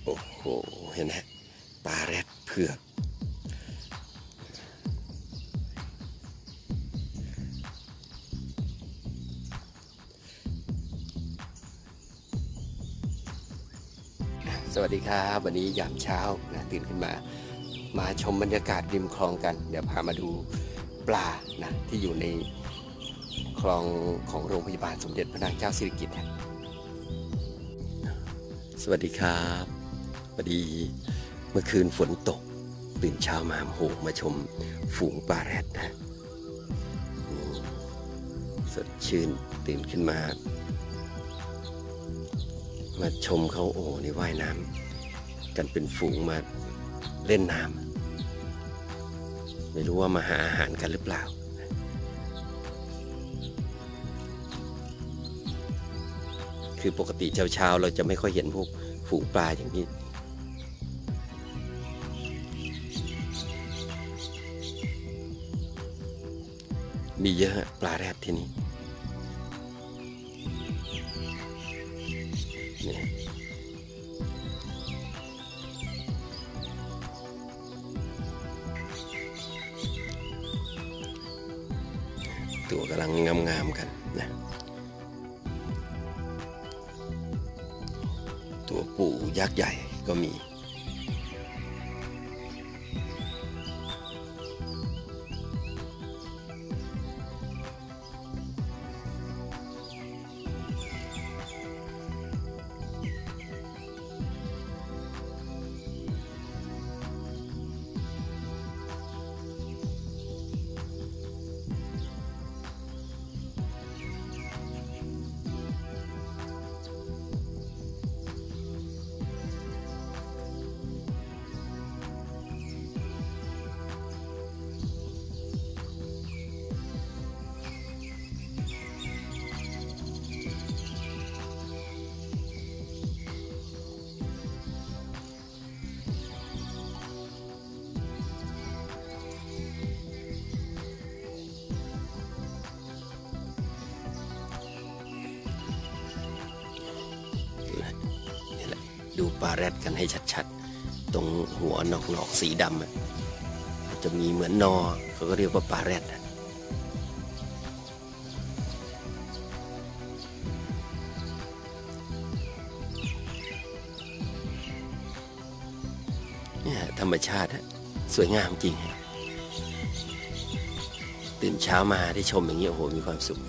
อ้โหเห็นไหมปลาแรดเผือกสวัสดีครับวันนี้ยามเช้านะตื่นขึ้นมาชมบรรยากาศริมคลองกันเดี๋ยวพามาดูปลานะที่อยู่ในคลองของโรงพยาบาลสมเด็จพระนางเจ้าสิริกิติ์สวัสดีครับพอดีเมื่อคืนฝนตกตื่นเช้ามาโหมาชมฝูงปลาแรดนะสดชื่นตื่นขึ้นมาชมเขาโอ้นี่ว่ายน้ำกันเป็นฝูงมาเล่นน้ำไม่รู้ว่ามาหาอาหารกันหรือเปล่าคือปกติเช้าเราจะไม่ค่อยเห็นพวกฝูงปลาอย่างนี้มีเยอะปลาแรดที่นี่ตัวกำลังงามๆกันนะตัวปูยักษ์ใหญ่ก็มีดูปลาแรดกันให้ชัดๆตรงหัวนอกสีดำจะมีเหมือนนอเขาก็เรียกว่าปลาแรดเนี่ยธรรมชาติสวยงามจริงตื่นเช้ามาได้ชมอย่างนี้โอ้โหมีความสุข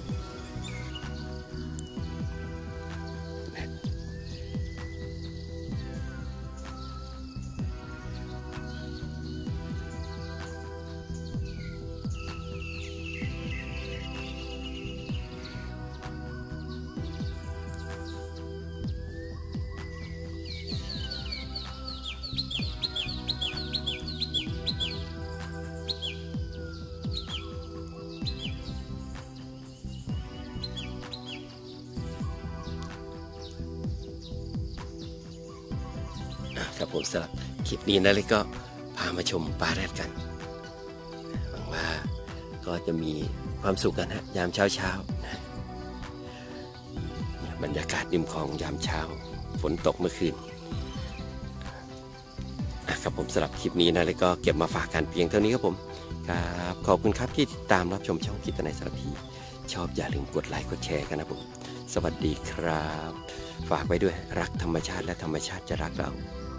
ครับผมสำหรับคลิปนี้นะเลยก็พามาชมปลาแรดกันหวังว่าก็จะมีความสุขกันยามเช้านะบรรยากาศริมคลองยามเช้าฝนตกเมื่อคืนครับผมสำหรับคลิปนี้นะเลยก็เก็บมาฝากกันเพียงเท่านี้ครับผมครับขอบคุณครับที่ติดตามรับชมช่องกิตนัยสารพีชอบอย่าลืมกดไลค์กดแชร์กันนะผมสวัสดีครับฝากไว้ด้วยรักธรรมชาติและธรรมชาติจะรักเรา